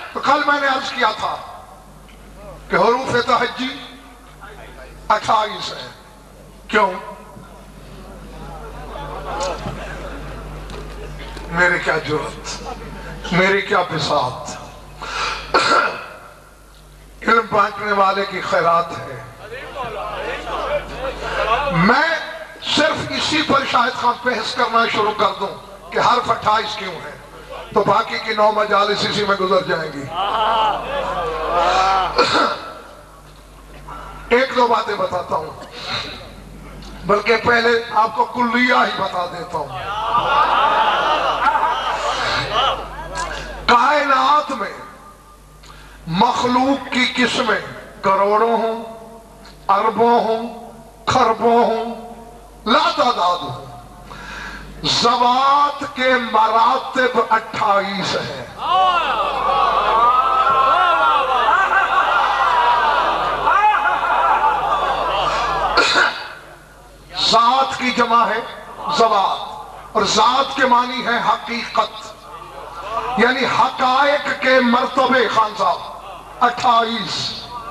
تو کل میں نے عرض کیا تھا کہ حروف تہجی 28 ہیں. کیوں؟ میری کیا جرات، میری کیا بساط. علم بانٹنے والے کی خیرات ہے. میں صرف اسی پر شاہد خان بحث کرنا شروع کر دوں کہ حرف 28 کیوں ہے تو باقی کی 9 مجالس اسی میں گزر جائیں گی. ایک دو باتیں بتاتا ہوں، بلکہ پہلے آپ کو کلیہ ہی بتا دیتا ہوں. کائنات میں مخلوق کی قسمیں کروڑوں ہوں، اربوں ہوں، خربوں ہوں، لا تعداد ہوں. ذوات کے مراتب 28 ہیں. ذات کی جمع ہے ذوات، اور ذات کے معنی ہے حقیقت، یعنی حقائق کے مرتبے. خان صاحب 28.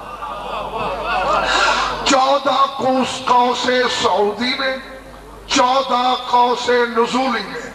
14 قوس سعودی میں، 14 قوس نزولی میں.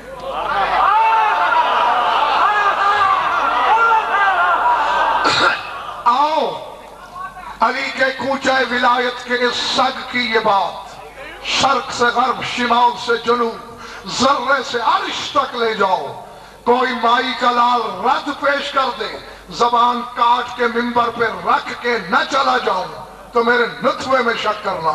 آؤ علی کے کوچہ ولایت کے اس سگ کی یہ بات شرق سے غرب، شمال سے جنوب، ذرے سے عرش تک لے جاؤ. کوئی مائی کا لال رد پیش کر دے، زبان کاٹ کے منبر پہ رکھ کے نہ چلا جاؤں تو میرے نطفے میں شک کرنا.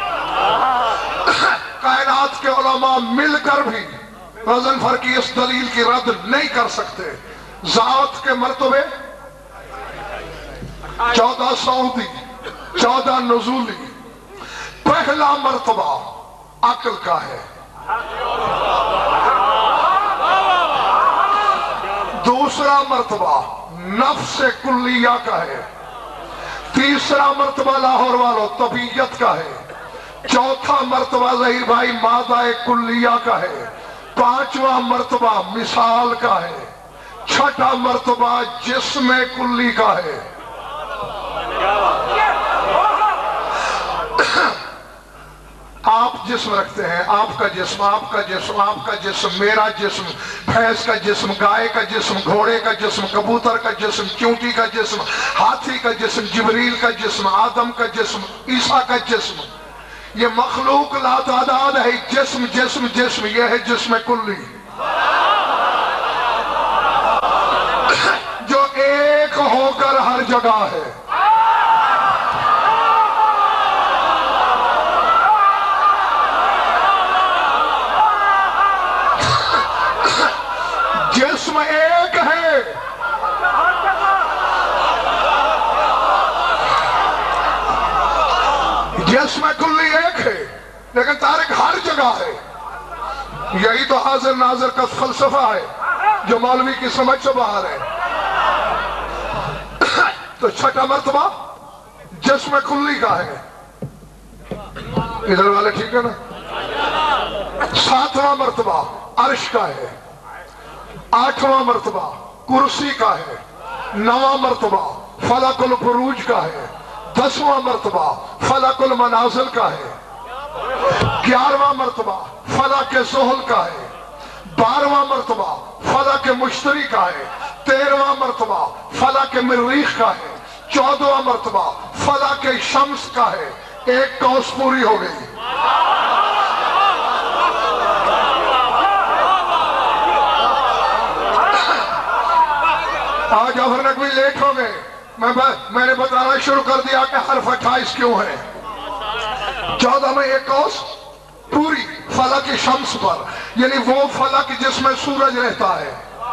کائنات کے علماء مل کر بھی غضنفر کی اس دلیل کی رد نہیں کر سکتے. ذات کے مرتبے 14 سعودی، 14 نزولی. پہلا مرتبہ عقل کا ہے، دوسرا مرتبہ نفس کلیہ کا ہے، تیسرا مرتبہ لاہور والوں طبیعت کا ہے، چوتھا مرتبہ ظہیر بھائی مادہ کلیہ کا ہے، پانچواں مرتبہ مثال کا ہے، چھٹا مرتبہ جسم کلی کا ہے. آپ جسم رکھتے ہیں، آپ کا جسم، آپ کا جسم، آپ کا جسم، میرا جسم، بھینس کا جسم، گائے کا جسم، گھوڑے کا جسم، کبوتر کا جسم، چونٹی کا جسم، ہاتھی کا جسم، جبریل کا جسم، آدم کا جسم، عیسیٰ کا جسم. یہ مخلوق لا تعداد ہے. جسم جسم جسم، یہ ہے جسم کلی جو ایک ہو کر ہر جگہ ہے. جسم ایک ہے، جسم کلی ایک ہے، لیکن تارک ہر جگہ ہے. یہی تو حاضر ناظر کا فلسفہ ہے جو مولوی کی سمجھ سے باہر ہے. تو چھٹا مرتبہ جسم کلی کا ہے. ادھر والے ٹھیک ہے نا؟ ساتواں مرتبہ عرش کا ہے، آٹھواں مرتبہ کرسی کا ہے، نواں مرتبہ فلک البروج کا ہے، 10واں مرتبہ فلک المنازل کا ہے، 11واں مرتبہ فلک زحل کا ہے، 12واں مرتبہ فلک مشتری کا ہے، 13واں مرتبہ فلک مریخ کا ہے، 14واں مرتبہ فلک شمس کا ہے. ایک قوس پوری ہو گئی. آج جعفر نقوی لیٹ ہو گئے. میں نے بتانا شروع کر دیا کہ حرف 28 کیوں ہے. 14 میں ایک قوس پوری فلک شمس پر، یعنی وہ فلک جس میں سورج رہتا ہے.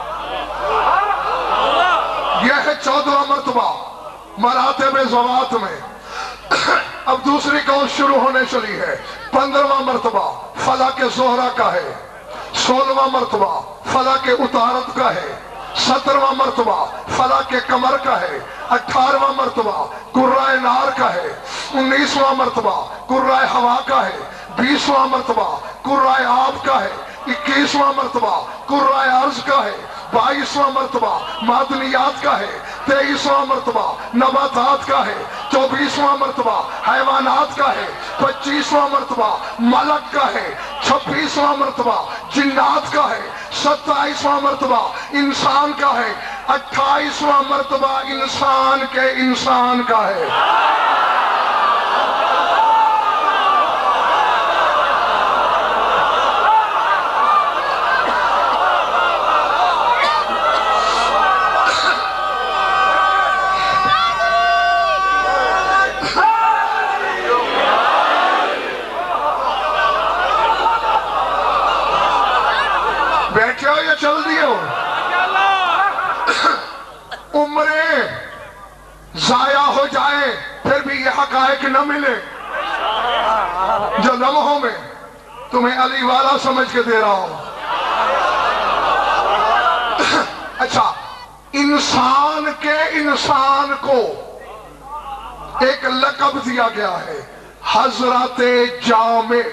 یہ ہے 14واں مرتبہ مراتب ذوات میں. اب دوسری قوس شروع ہونے چلی ہے. 15واں مرتبہ فلک زہرہ کا ہے، 16واں مرتبہ فلک عطارد کا ہے، 17واں مرتبہ فلک قمر کا ہے، 18واں مرتبہ قرۂ نار کا ہے، 19واں مرتبہ قرۂ ہوا کا ہے، 20واں مرتبہ قرۂ آب کا ہے، 21واں مرتبہ قرۂ ارض کا ہے، 22واں مرتبہ معدنیات کا ہے، 23واں مرتبہ نباتات کا ہے، 24واں مرتبہ حیوانات کا ہے، 25واں مرتبہ ملک کا ہے، 26واں مرتبہ جنات کا ہے، 27واں مرتبہ انسان کا ہے، 28واں مرتبہ انسان کے انسان کا ہے۔ بیٹھے ہو یا چل دیے ہو؟ عمریں ضائع ہو جائیں پھر بھی یہ حقائق نہ ملے جو لمحوں میں تمہیں علی والا سمجھ کے دے رہا ہوں۔ اچھا، انسان کے انسان کو ایک لقب دیا گیا ہے، حضرت جامع۔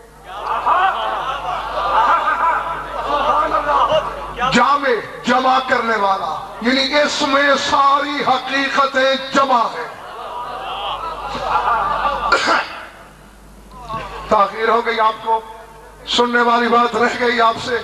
جامع جمع کرنے والا، یعنی اس میں ساری حقیقتیں جمع ہیں۔ تاخیر ہو گئی آپ کو، سننے والی بات رہ گئی آپ سے۔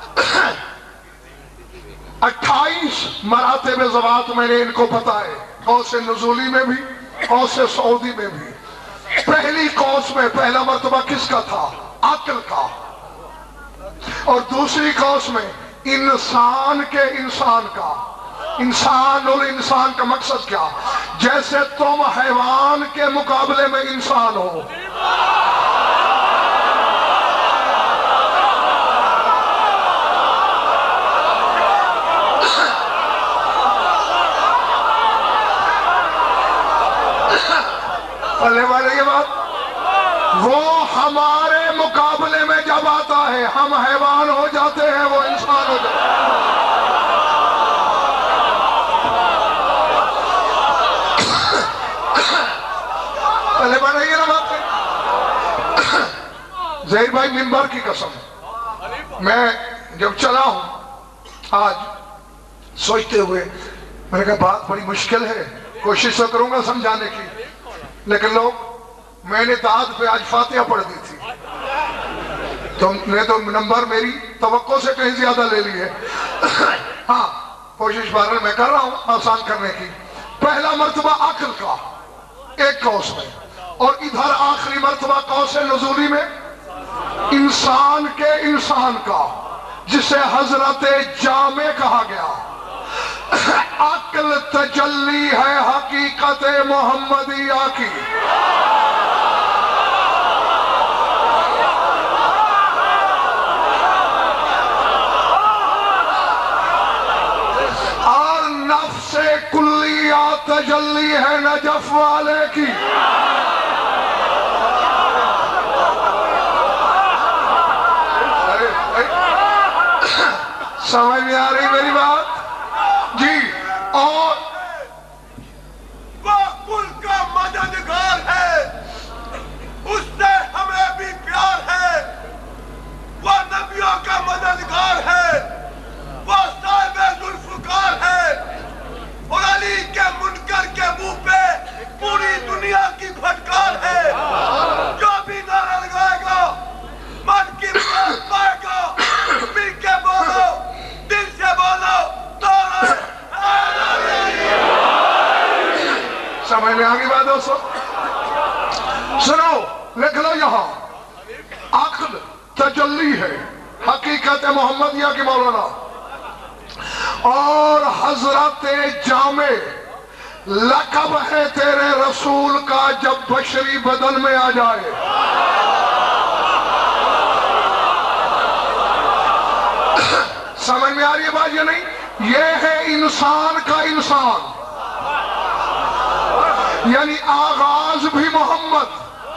28 مراتب ذوات میں نے ان کو بتائے، قوس نزولی میں بھی، قوس سعودی میں بھی۔ پہلی قوس میں پہلا مرتبہ کس کا تھا؟ عقل کا۔ اور دوسری قوس میں انسان کے انسان کا۔ انسان اور انسان کا مقصد کیا؟ جیسے تم حیوان کے مقابلے میں انسان ہو، پہلے والے یہ بات، وہ ہمارے مقابلے میں جب آتا ہے ہم حیوان ہو جاتے ہیں، وہ انسان ہو جاتے ہیں۔ پہلے بڑھ رہی ہے نا بات؟ زہیر بھائی منبر کی قسم، میں جب چلا ہوں آج سوچتے ہوئے، میں نے کہا بات بڑی مشکل ہے، کوشش تو کروں گا سمجھانے کی، لیکن لوگ، میں نے داد پہ آج فاتحہ پڑھ دی تھی، تم نے تو نمبر میری توقع سے کہیں زیادہ لے لی ہے۔ ہاں، کوشش بہرحال میں کر رہا ہوں آسان کرنے کی۔ پہلا مرتبہ عقل کا ایک قوس میں، اور ادھر آخری مرتبہ قوس نزولی میں انسان کے انسان کا، جسے حضرت جامع کہا گیا۔ عقل تجلی ہے حقیقت محمدیہ کی۔ اور نفس کلیہ تجلی ہے نجف والے کی۔ سمجھ میں آ رہی میری بات؟ جی، اور وہ کل کا مددگار ہے، اس سے ہمیں بھی پیار ہے، وہ نبیوں کا مددگار ہے، وہ صاحب ذوالفقار ہے، اور علی کے منکر کے منہ پہ پوری دنیا کی پھٹکار ہے۔ جو بھی نعرہ لگائے گا، من کی بات پائے گا، مل کے بولو، دل سے بولو، نعرہ سمجھ میں آگی بات دوستو؟ سنو، لکھ لو یہاں، عقل تجلی ہے حقیقت محمدیہ کی مولانا، اور حضرت جامع لقب ہے تیرے رسول کا جب بشری بدن میں آ جائے۔ سمجھ میں آ رہی ہے بات یا نہیں؟ یہ ہے انسان کا انسان، یعنی آغاز بھی محمد،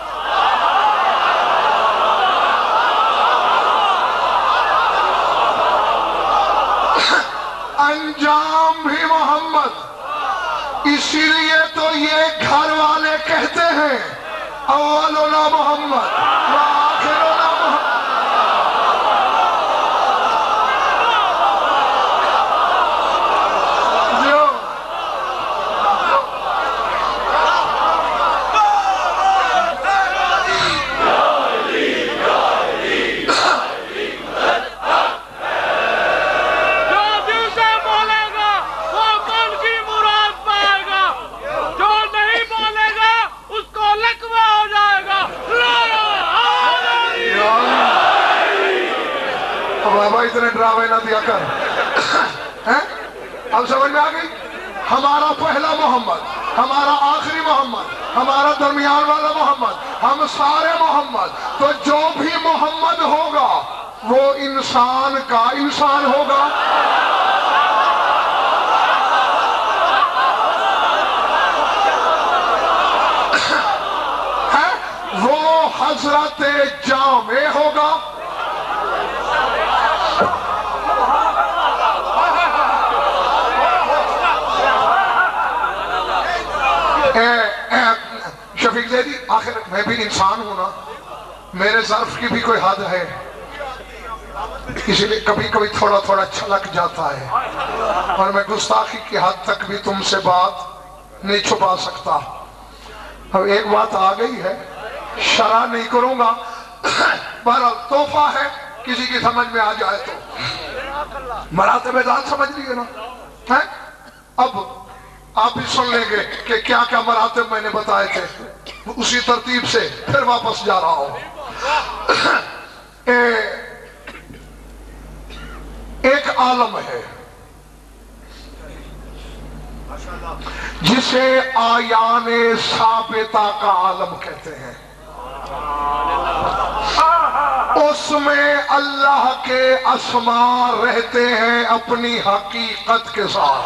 انجام بھی محمد۔ اسی لیے تو یہ گھر والے کہتے ہیں اولنا محمد وآخرنا محمد۔ دیا کر. اب سمجھ میں آ گئی؟ ہمارا پہلا محمد، ہمارا آخری محمد، ہمارا درمیان والا محمد، ہم سارے محمد. تو جو بھی محمد ہوگا وہ انسان کا انسان ہوگا. وہ حضرت جامع ہوگا. شفیق زیدی، آخر میں بھی انسان ہوں نا، میرے ظرف کی بھی کوئی حد ہے، اسی لیے کبھی کبھی تھوڑا تھوڑا چھلک جاتا ہے، اور میں گستاخی کی حد تک بھی تم سے بات نہیں چھپا سکتا. اب ایک بات آ گئی ہے، شرح نہیں کروں گا، بہرحال تحفہ ہے، کسی کی سمجھ میں آ جائے تو. مراتب ذات سمجھ لیے نا؟ اب آپ بھی سن لیں گے کہ کیا کیا مراتب میں نے بتائے تھے، اسی ترتیب سے پھر واپس جا رہا ہوں. ایک عالم ہے جسے آیان ثابتہ کا عالم کہتے ہیں. اس میں اللہ کے اسماء رہتے ہیں اپنی حقیقت کے ساتھ.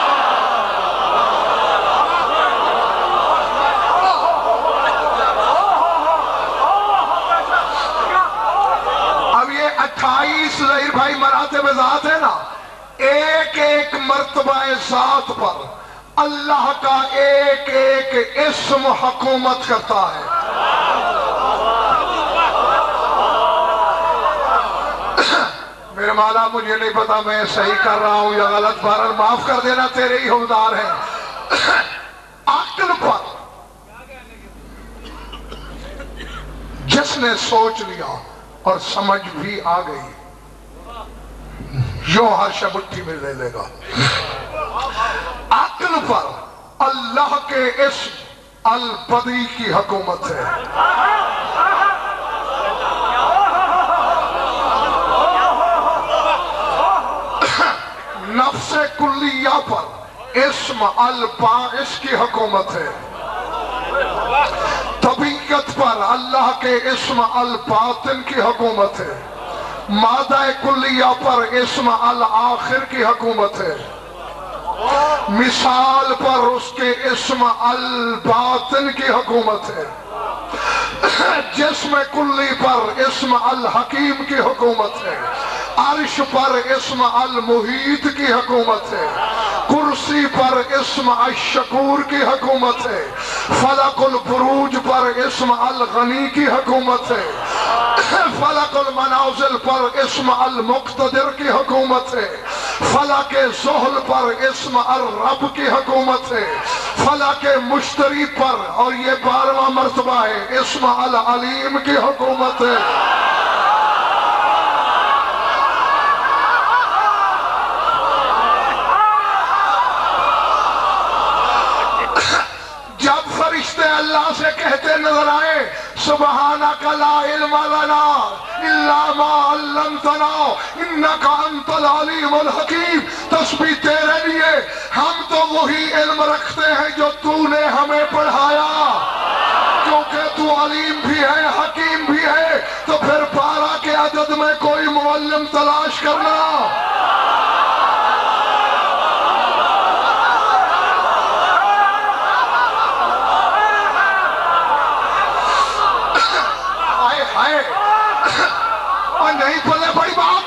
اب یہ 28 ظہیر بھائی مراتب ذات ہے نا، ایک ایک مرتبہ ذات پر اللہ کا ایک ایک اسم حکومت کرتا ہے. میرے مولا مجھے نہیں پتا میں صحیح کر رہا ہوں یا غلط، بہرحال معاف کر دینا، تیرے ہی حکمدار ہیں. عقل پر جس نے سوچ لیا اور سمجھ بھی آ گئی، یوں ہر شے مٹھی میں لے لے گا. عقل پر اللہ کے اسم البدی کی حکومت ہے. نفس کلیہ پر اسم الباعث کی حکومت ہے. طبیعت پر اللہ کے اسم الباطن کی حکومت ہے. مادہ کلیہ پر اسم الآخر کی حکومت ہے. مثال پر اس کے اسم الباطن کی حکومت ہے. جسم کلی پر اسم الحکیم کی حکومت ہے. عرش پر اسم المحیط کی حکومت ہے. کرسی پر اسم الشکور کی حکومت ہے. فلک البروج پر اسم الغنی کی حکومت ہے. فلک المنازل پر اسم المقتدر کی حکومت ہے. فلک زحل پر اسم الرب کی حکومت ہے. فلک مشتری پر، اور یہ 12واں مرتبہ ہے، اسم العلیم کی حکومت ہے. جب فرشتے اللہ سے کہتے نظر آئے سبحانک لا علم لنا الا ما علمتنا انک انت العلیم الحکیم، تسبیح تیرے لیے، ہم تو وہی علم رکھتے ہیں جو تو نے ہمیں پڑھایا. کیونکہ تو علیم بھی ہے حکیم بھی ہے، تو پھر 12 کے عدد میں کوئی معلم تلاش کرنا. اور نہیں پلے بڑی بات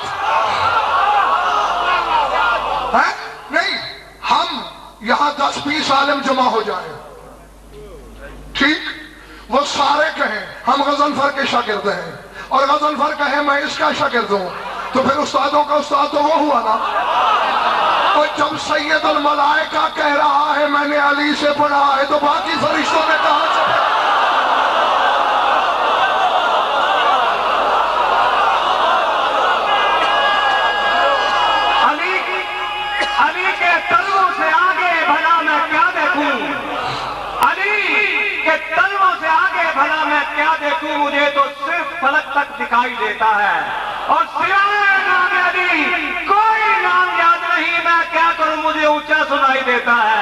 ہے نہیں، ہم یہاں 10-20 عالم جمع ہو جائیں، ٹھیک، وہ سارے کہیں ہم غضنفر کے شاگرد ہیں، اور غضنفر کہیں میں اس کا شاگرد ہوں، تو پھر استادوں کا استاد تو وہ ہوا نا. اور جب سید الملائکہ کہہ رہا ہے میں نے علی سے پڑھا ہے، تو باقی فرشتوں نے کہا سے کیا دیکھوں، مجھے تو صرف فلک تک دکھائی دیتا ہے، اور سوائے نام علی مجھے اونچا سنائی دیتا ہے۔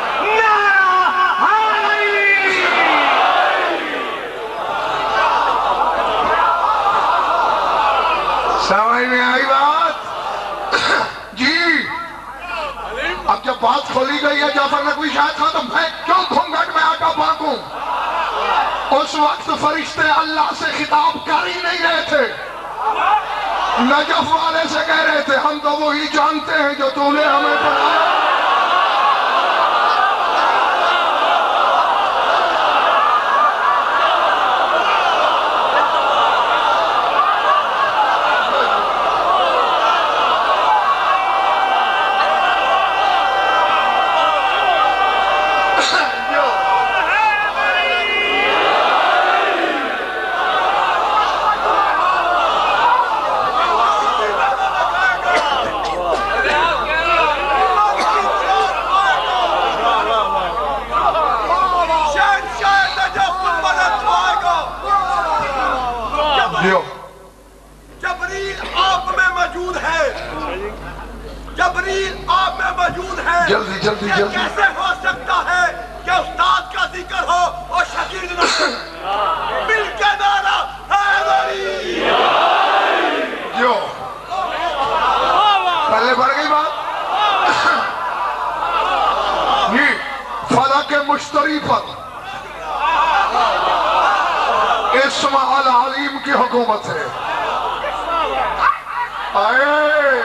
سمجھ میں آئی بات؟ جی اب جب بات کھولی گئی ہے جعفر نقوی شاید ختم، میں کیوں گھونگھٹ میں آقا پاکوں؟ اس وقت فرشتے اللہ سے خطاب کر ہی نہیں رہے تھے، نجف والے سے کہہ رہے تھے ہم تو وہی جانتے ہیں جو تو نے ہمیں پڑھایا۔ جبریل آپ میں موجود ہے، جبریل آپ میں موجود ہے۔ جلدی جلدی یہ جلدی کیسے ہو سکتا ہے کہ استاد کا ذکر ہو اور شاگرد نہ ہو؟ مل کے نعرہ حیدری۔ جو پہلے بڑھ گئی بات یہ فلک مشتری پر اسم العلیم کی حکومت ہے۔ آئے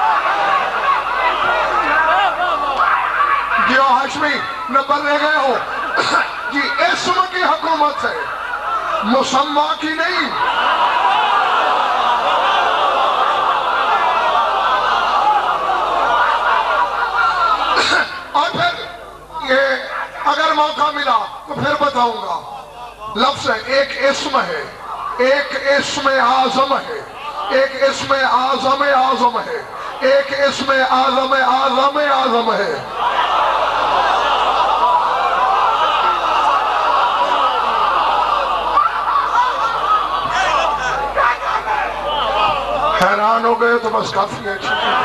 جو ہاشمی نمبر لے گئے ہو یہ اسم کی حکومت ہے، مسمہ کی نہیں۔ اور پھر یہ اگر موقع ملا تو پھر بتاؤں گا، لفظ ہے ایک اسم ہے، ایک اسم اعظم ہے، ایک اسم اعظم اعظم ہے، ایک اسم اعظم اعظم اعظم ہے۔ حیران ہو گئے تو بس کافی ہے۔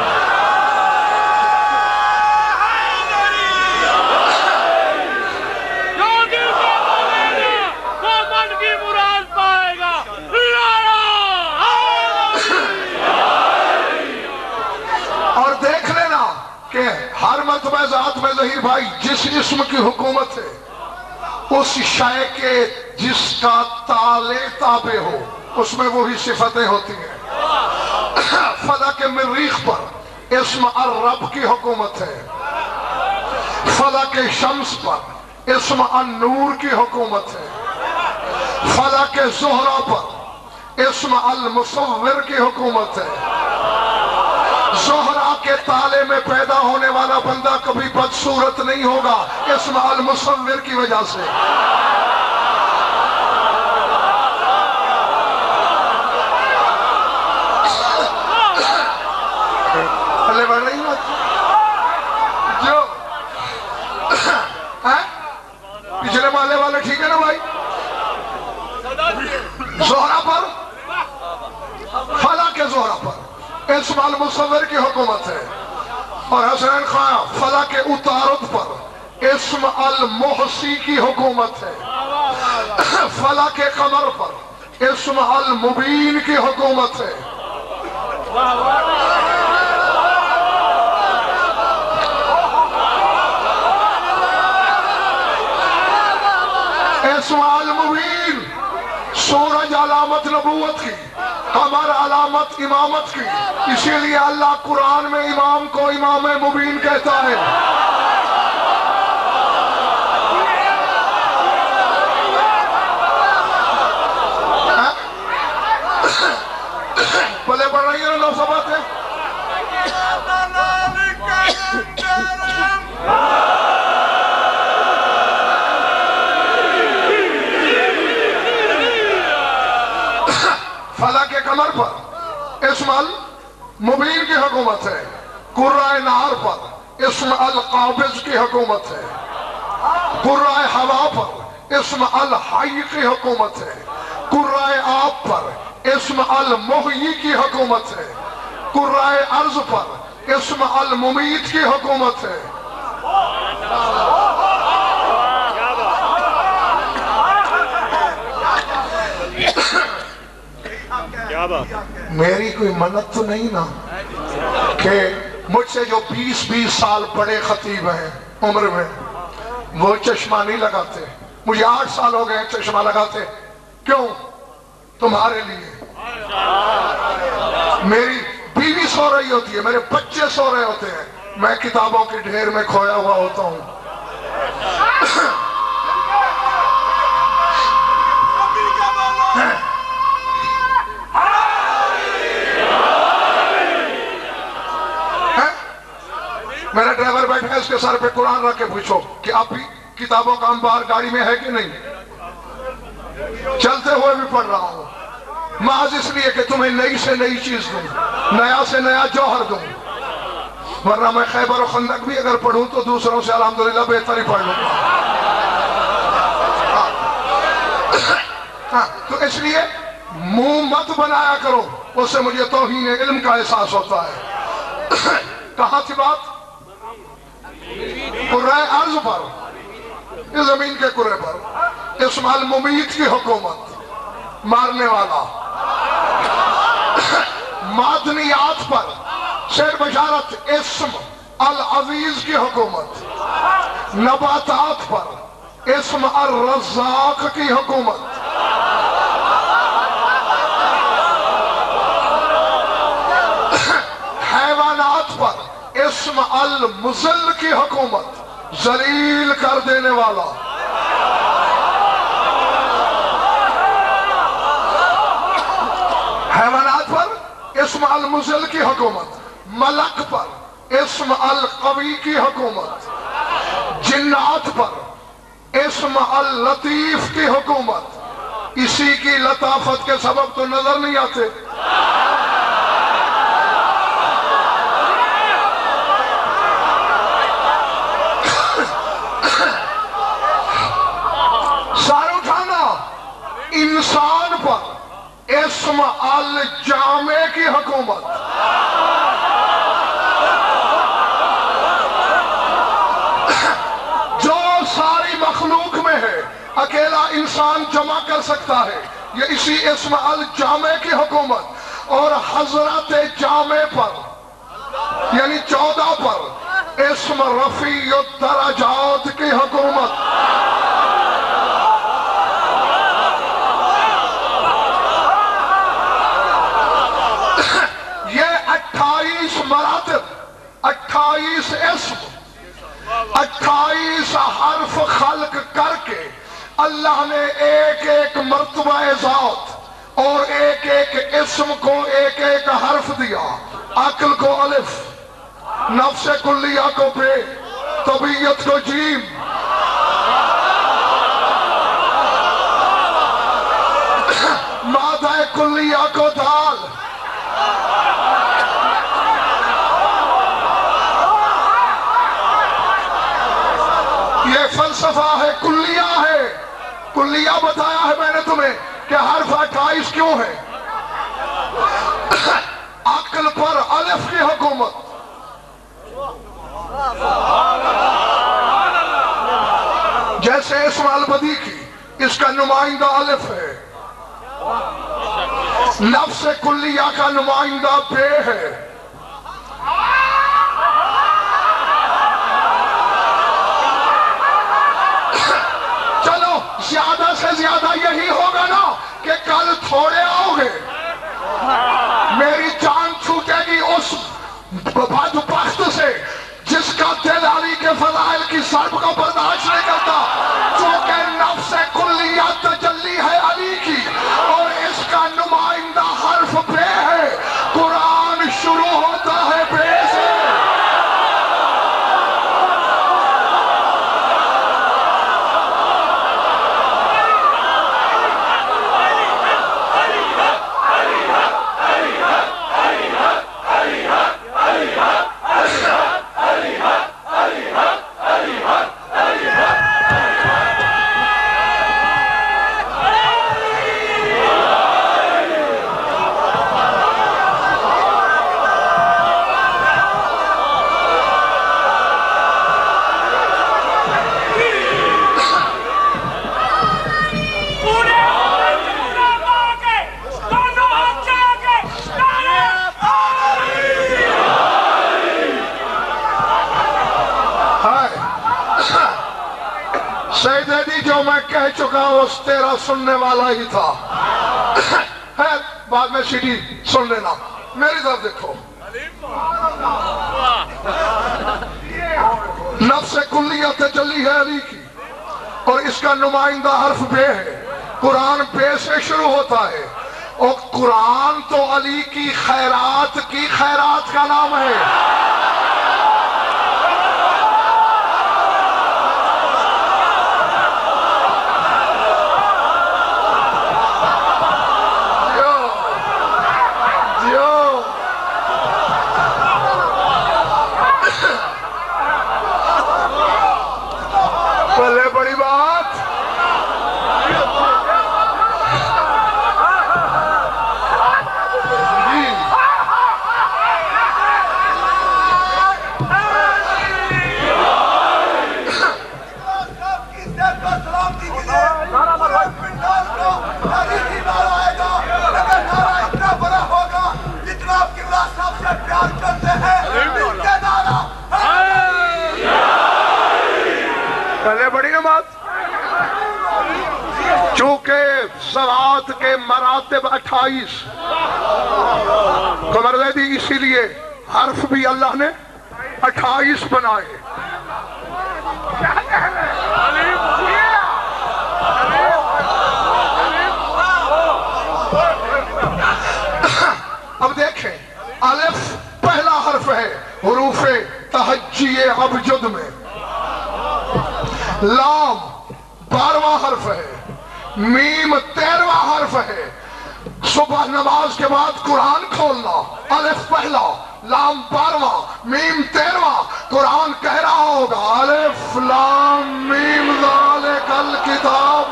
کہ ہر مرتبہ ذات میں ظہیر بھائی جس اسم کی حکومت ہے اس شے کے جس کا تالے تابع ہو اس میں وہی صفتیں ہوتی ہیں۔ فلک مریخ پر اسم الرب کی حکومت ہے، فلک شمس پر اسم النور کی حکومت ہے، فلک زہرہ پر اسم المصور کی حکومت ہے۔ زہرہ کے تالے میں پیدا ہونے والا بندہ کبھی بدصورت نہیں ہوگا اسم المصور کی وجہ سے۔ پہلے بڑھ رہی ہوں جو پچھلے محلے والے ٹھیک ہے نا بھائی؟ زہرہ پر فلک زہرہ پر اسم المصور کی حکومت ہے، اور حسین خان فلک اتارد پر اسم المحسی کی حکومت ہے، فلک قمر پر اسم المبین کی حکومت ہے۔ اسم المبین سورج علامت نبوت کی، قمر علامت امامت کی، اسی لیے اللہ قرآن میں امام کو امام مبین کہتا ہے۔ پلے پڑھ رہی ہیں نو سبات ہے۔ فلک قمر پر اسم المبین کی حکومت ہے، قرۂ نہار پر اسم القابض کی حکومت ہے، قرۂ ہوا پر اسم الحی کی حکومت ہے، قرۂ آب پر اسم المحیی کی حکومت ہے، قرۂ ارض پر اسم الممید کی حکومت ہے۔ میری کوئی منت تو نہیں نا کہ مجھ سے جو 20 سال بڑے خطیب ہیں عمر میں، وہ چشمہ نہیں لگاتے؟ مجھے 8 سال ہو گئے چشمہ لگاتے، کیوں؟ تمہارے لیے۔ میری بیوی سو رہی ہوتی ہے، میرے بچے سو رہے ہوتے ہیں، میں کتابوں کے ڈھیر میں کھویا ہوا ہوتا ہوں۔ میرا ڈرائیور بیٹھا ہے، اس کے سر پہ قرآن رکھ کے پوچھو کہ آپ بھی کتابوں کا انبار گاڑی میں ہے کہ نہیں؟ چلتے ہوئے بھی پڑھ رہا ہوں، محض اس لیے کہ تمہیں نئی سے نئی چیز دوں، نیا سے نیا جوہر دوں، ورنہ میں خیبر و خندق بھی اگر پڑھوں تو دوسروں سے الحمدللہ بہتر ہی پڑھ لوں گا۔ تو اس لیے منہ مت بنایا کرو، اس سے مجھے توہین علم کا احساس ہوتا ہے۔ کہاں تھی بات؟ قرۂ ارض پر، اس زمین کے قرے پر اسم الممید کی حکومت، مارنے والا۔ معدنیات پر شعر بشارت اسم العزیز کی حکومت، نباتات پر اسم الرزاق کی حکومت، حیوانات پر اسم المذل کی حکومت، ذلیل کر دینے والا۔ حیوانات پر اسم المذل کی حکومت، ملک پر اسم القوی کی حکومت، جنات پر اسم اللطیف کی حکومت۔ اسی کی لطافت کے سبب تو نظر نہیں آتے۔ سار اٹھانا انسان پر اسم الجامع کی حکومت، جو ساری مخلوق میں ہے اکیلا انسان جمع کر سکتا ہے، یہ اسی اسم الجامع کی حکومت۔ اور حضرت جامع پر یعنی 14 پر اسم رفیع الدرجات کی حکومت۔ یہ 28 مراتب، 28 اسم، 28 حرف خلق کر کے اللہ نے ایک ایک مرتبہ ذات اور ایک ایک اسم کو ایک ایک حرف دیا۔ عقل کو الف، نفس کلیہ کو بے، طبیعت کو جیم، مادہ کلیہ کو دال، یہ فلسفہ ہے، کلیہ ہے۔ کلیہ بتایا ہے میں نے تمہیں کہ حرف 28 کیوں ہے۔ عقل پر الف کی حکومت، جیسے اسم البدی کی، اس کا نمائندہ الف ہے، نفس کلیہ کا نمائندہ بے ہے۔ چلو زیادہ سے زیادہ یہی ہوگا نا کہ کل تھوڑے آؤ گے، میری جان چھوٹے گی اس بدبخت سے جس کا دل علی کے فضائل کی ضرب کو برداشت نہیں کرتا، چونکہ نفس کلیہ تجلی ہے علی کی اور اس کا نمائندہ حرف بے ہے۔ قرآن شروع ہوتا ہے بے سے۔ سیدی جو میں کہہ چکا اس تیرا سننے والا ہی تھا. ہے بعد میں سی ڈی سن لینا. میری طرف دیکھو. نفس کلیہ تجلی ہے علی کی اور اس کا نمائندہ حرف بے ہے. قرآن بے سے شروع ہوتا ہے اور قرآن تو علی کی خیرات کا نام ہے. پہلے بڑی بات پہلے بڑی بات چونکہ صلوات کے مراتب 28 قمر زیدی اسی لیے حرف بھی اللہ نے 28 بنائے. اب دیکھیں الف پہلا حرف ہے حروف تہجی ابجد میں. لام 12واں حرف ہے. میم 13واں حرف ہے. صبح نماز کے بعد قرآن کھولنا. الف پہلا لام 12واں میم 13واں. قرآن کہہ رہا ہوگا الف لام میم ذالک الکتاب.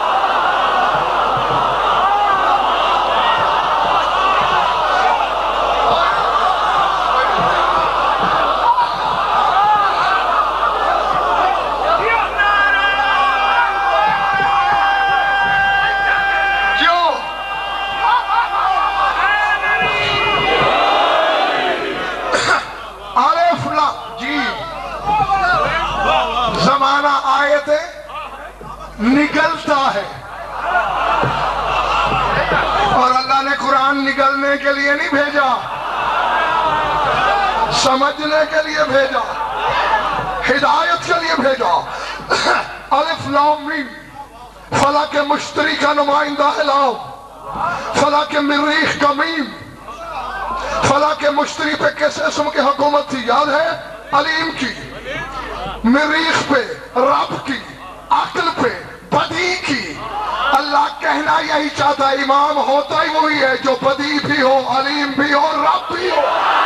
نگلتا ہے اور اللہ نے قرآن نگلنے کے لیے نہیں بھیجا، سمجھنے کے لیے بھیجا، ہدایت کے لیے بھیجا. الف لام میم فلک مشتری کا نمائندہ ہے لام. فلک مریخ کا میم. فلک مشتری پہ کس اسم کی حکومت تھی یاد ہے؟ علیم کی. مریخ پہ رب کی. عقل پہ بدی کی. اللہ کہنا یہی چاہتا ہے امام ہوتا ہی وہی ہے جو بدی بھی ہو علیم بھی ہو رب بھی ہو.